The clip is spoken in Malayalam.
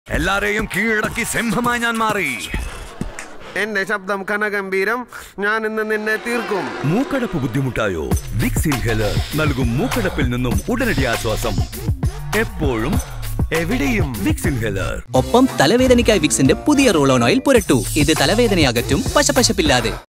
എല്ലാരെയും കീഴടക്കി സിംഹമായി ഞാൻ മാറി. എന്റെ ശബ്ദം കനഗംഭീരം. ഞാൻ ഇന്ന് നിന്നെ തീർക്കും. മൂക്കടപ്പ് ബുദ്ധിമുട്ടായോ? വിക്സ് ഇൻഹേലർ നൽകും മൂക്കടപ്പിൽ നിന്നും ഉടനടി ആശ്വാസം. എപ്പോഴും എവിടെയും വിക്സ് ഇൻഹേലർ. ഒപ്പം തലവേദനയ്ക്കായി വിക്സിന്റെ പുതിയ റോൾ ഓൺ ഓയിൽ പുരട്ടു. ഇത് തലവേദനയകറ്റും പശപശപ്പില്ലാതെ.